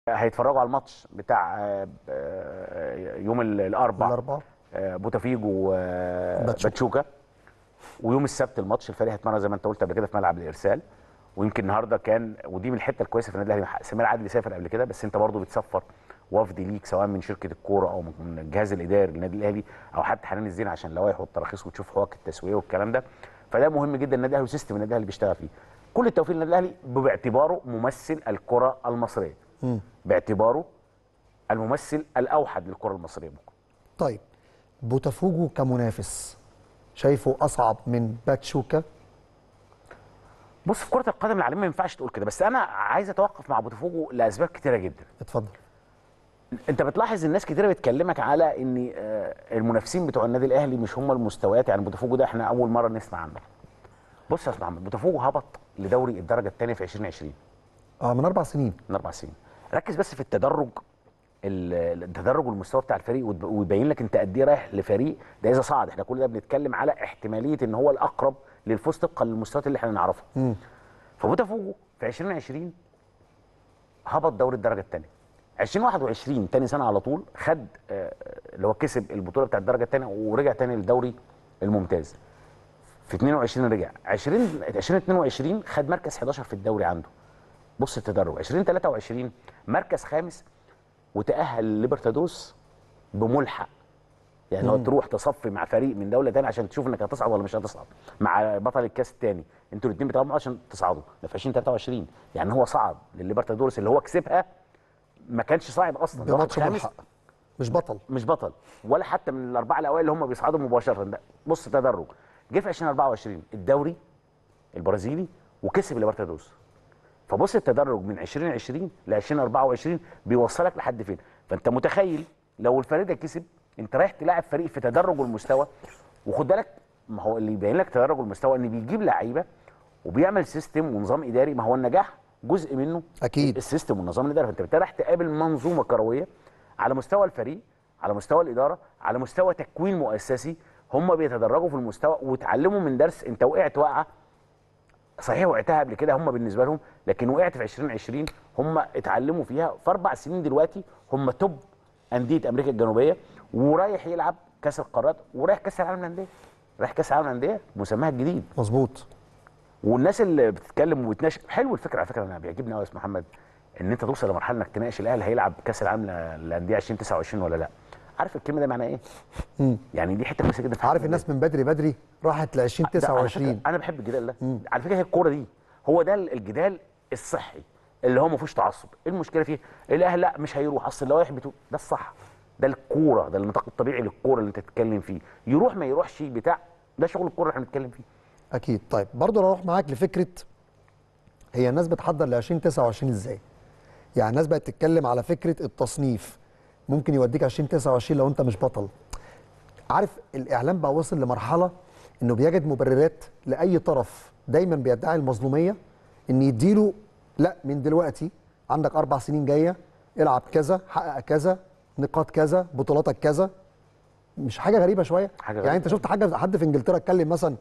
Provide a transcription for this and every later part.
هيتفرجوا على الماتش بتاع يوم الاربع، الاربعه بوتافيجو باتشوكا. باتشوكا. ويوم السبت الماتش الفريق هيتمرن زي ما انت قلت قبل كده في ملعب الارسال. ويمكن النهارده كان، ودي من الحته الكويسه في النادي الاهلي، سمير عادل سافر قبل كده، بس انت برضه بتسفر وفد ليك سواء من شركه الكوره او من الجهاز الاداري للنادي الاهلي او حتى حنان الزين عشان لوائح والتراخيص وتشوف حقوق التسويق والكلام ده. فده مهم جدا النادي الاهلي وسيستم النادي الاهلي بيشتغل فيه. كل التوفيق للنادي الاهلي باعتباره ممثل الكره المصريه، باعتباره الممثل الاوحد للكره المصريه بكره. طيب بوتافوجو كمنافس شايفه اصعب من باتشوكا؟ بص، في كره القدم العالميه ما ينفعش تقول كده، بس انا عايز اتوقف مع بوتافوجو لاسباب كتيره جدا. اتفضل. انت بتلاحظ الناس كتيره بتكلمك على ان المنافسين بتوع النادي الاهلي مش هم المستويات، يعني بوتافوجو ده احنا اول مره نسمع عنه. بص يا استاذ محمد، بوتافوجو هبط لدوري الدرجه الثانيه في 2020 من 4 سنين. من 4 سنين. ركز بس في التدرج، التدرج والمستوى بتاع الفريق، ويبين لك انت قد ايه رايح لفريق ده اذا صعد. احنا كل ده بنتكلم على احتماليه ان هو الاقرب للفوز طبقا للمستويات اللي احنا نعرفها. فبوتافوجو في 2020 هبط دوري الدرجه الثانيه. 2021 تاني سنه على طول خد اللي هو كسب البطوله بتاعت الدرجه الثانيه ورجع تاني للدوري الممتاز. في 22 رجع 2022 خد مركز 11 في الدوري عنده. بص التدرج، 2023 مركز خامس وتأهل لليبرتادوس بملحق. يعني هو تروح تصفي مع فريق من دوله ثانيه عشان تشوف انك هتصعد ولا مش هتصعد، مع بطل الكاس الثاني، انتوا الاثنين بتلعبوا عشان تصعدوا. ده في 2023 يعني هو صعد للليبرتادورس اللي هو كسبها، ما كانش صاعد اصلا، ده واخد بماتش خامس. ملحق، مش بطل. مش بطل ولا حتى من الاربعه الاوائل اللي هم بيصعدوا مباشره. ده بص تدرج، جه في 2024 الدوري البرازيلي وكسب الليبرتادورس. فبص التدرج من 2020 ل 2024 بيوصلك لحد فين. فانت متخيل لو الفريق ده كسب، انت رايح تلاعب فريق في تدرج المستوى. وخد بالك، ما هو اللي يبين لك تدرج المستوى ان بيجيب لعيبه وبيعمل سيستم ونظام اداري. ما هو النجاح جزء منه اكيد السيستم والنظام الاداري. فانت رايح تقابل منظومه كرويه على مستوى الفريق، على مستوى الاداره، على مستوى تكوين مؤسسي. هم بيتدرجوا في المستوى وتعلموا من درس. انت وقعت وقعه صحيح، وقعتها قبل كده هم بالنسبه لهم، لكن وقعت في 2020 هم اتعلموا فيها. في 4 سنين دلوقتي هم توب انديه امريكا الجنوبيه، ورايح يلعب كاس القارات ورايح كاس العالم للانديه. رايح كاس العالم للانديه مسماها الجديد. مظبوط. والناس اللي بتتكلم وبتناقش، حلو الفكره على فكره، انا بيعجبني قوي يا استاذ محمد ان انت توصل لمرحله انك تناقش الاهلي هيلعب كاس العالم للانديه 2029 ولا لا. عارف الكلمه ده معناها ايه؟ يعني دي حته كويسه جدا. عارف الناس من بدري بدري راحت ل على 2029. فكرة انا بحب الجدال ده. على فكره هي الكوره دي هو ده الجدال الصحي اللي هو ما فيهوش تعصب. ايه المشكله فيه؟ الاهلي لا مش هيروح، اصل اللوائح بتقول ده الصح. ده الكوره، ده النطاق الطبيعي للكوره اللي انت تتكلم فيه. يروح ما يروحش بتاع، ده شغل الكوره اللي احنا بنتكلم فيه. اكيد. طيب برضه اروح معاك لفكره، هي الناس بتحضر ل 2029 ازاي؟ يعني الناس بقت تتكلم على فكره التصنيف ممكن يوديك 2029 لو انت مش بطل. عارف الاعلام بقى وصل لمرحله انه بيجد مبررات لاي طرف دايما بيدعي المظلوميه، ان يديله لا من دلوقتي عندك 4 سنين جايه، العب كذا، حقق كذا، نقاط كذا، بطولاتك كذا. مش حاجه غريبه شويه؟ حاجه يعني غريبة. انت شفت حد في انجلترا اتكلم مثلا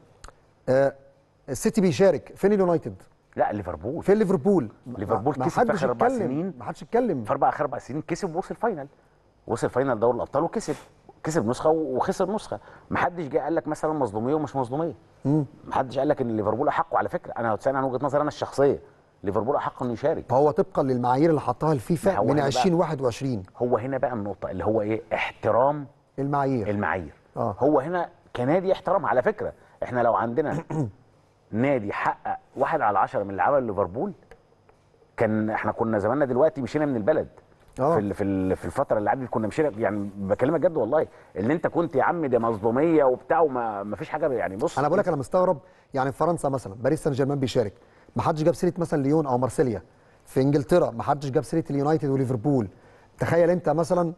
السيتي بيشارك فين؟ اليونايتد. لا ليفربول، فين ليفربول؟ ليفربول ما كسب في حدش اخر 4 سنين. يتكلم، ما حدش يتكلم. في اخر 4 سنين كسب ووصل فاينل، وصل فاينل دوري الابطال وكسب. كسب نسخه وخسر نسخه. ما حدش جه قال لك مثلا مظلوميه ومش مظلوميه. ما حدش قال لك ان ليفربول احق. على فكره انا هتسالني عن وجهه نظري انا الشخصيه، ليفربول احق انه يشارك. هو طبقا للمعايير اللي حطها الفيفا هو من هنا بقى- 2021. هو هنا بقى النقطه اللي هو ايه؟ احترام المعايير. المعايير. آه. هو هنا كنادي احترامها. على فكره احنا لو عندنا نادي حقق 1/10 من اللي عمل ليفربول، كان احنا كنا زماننا دلوقتي مشينا من البلد. في الفتره اللي عدت كنا مشينا. يعني بكلمك جد والله، اللي انت كنت يا عم ده مظلوميه وبتاع وما ما فيش حاجه. يعني بص انا بقول لك انا مستغرب. يعني في فرنسا مثلا باريس سان جيرمان بيشارك، ما حدش جاب سيره مثلا ليون او مارسيليا. في انجلترا ما حدش جاب سيره اليونايتد وليفربول. تخيل انت مثلا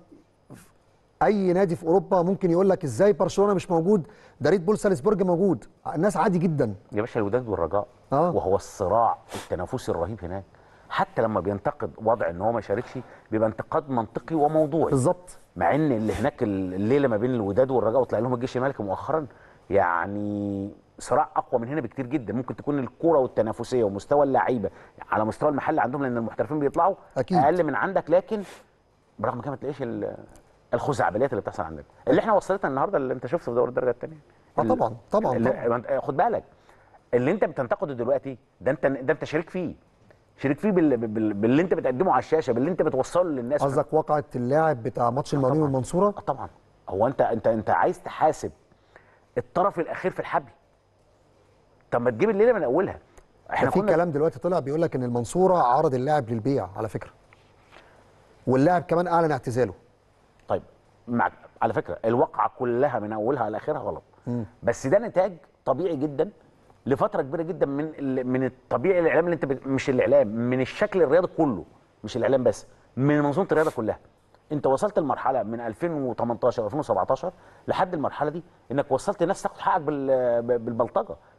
اي نادي في اوروبا ممكن يقول لك ازاي برشلونه مش موجود، ده ريد بول سالزبورج موجود. الناس عادي جدا. يا باشا الوداد والرجاء. وهو الصراع التنافسي الرهيب هناك. حتى لما بينتقد وضع ان هو ما شاركش بيبقى انتقاد منطقي وموضوعي. بالظبط. مع ان اللي هناك الليله ما بين الوداد والرجاء وطلع لهم الجيش الملكي مؤخرا، يعني صراع اقوى من هنا بكتير جدا. ممكن تكون الكوره والتنافسيه ومستوى اللعيبه على مستوى المحل عندهم، لان المحترفين بيطلعوا أكيد. اقل من عندك، لكن برغم كده ما تلاقيش الخزعبليات اللي بتحصل عندنا، اللي احنا وصلتنا النهارده اللي انت شفته في دوري الدرجه الثانيه. طبعا خد بالك، اللي انت بتنتقده دلوقتي ده انت شريك فيه، شريك فيه باللي انت بتقدمه على الشاشه، باللي انت بتوصله للناس. قصدك واقعة اللاعب بتاع ماتش المقاولين والمنصوره؟ طبعا. هو انت عايز تحاسب الطرف الاخير في الحبل، طب ما تجيب الليله من اولها. احنا في كلام دلوقتي طلع بيقول لك ان المنصوره عرض اللاعب للبيع على فكره، واللاعب كمان اعلن اعتزاله. طيب على فكره الواقعه كلها من اولها لاخرها غلط، بس ده نتاج طبيعي جدا لفتره كبيره جدا من الطبيعي الاعلام اللي انت مش الاعلام، من الشكل الرياضي كله، مش الاعلام بس، من منظومه الرياضه كلها. انت وصلت لمرحله من 2018 2017 لحد المرحله دي انك وصلت الناس تاخد حقك بالبلطجه.